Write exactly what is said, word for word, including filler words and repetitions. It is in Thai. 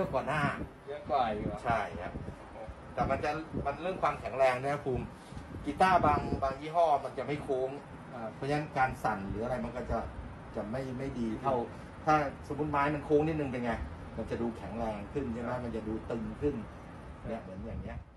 อะกว่าหน้าเยอะกว่าอยู่ใช่ครับแต่มันจะมันเรื่องความแข็งแรงนะภูมิกีตาร์บางบางยี่ห้อมันจะไม่โค้งเพราะฉะนั้นการสั่นหรืออะไรมันก็จะจะไม่ไม่ดีเท่าถ้าสมมติไม้มันโค้งนิดนึงเป็นไงมันจะดูแข็งแรงขึ้นใช่ไหมมันจะดูตึงขึ้นเนี่ยเหมือนอย่างเงี้ย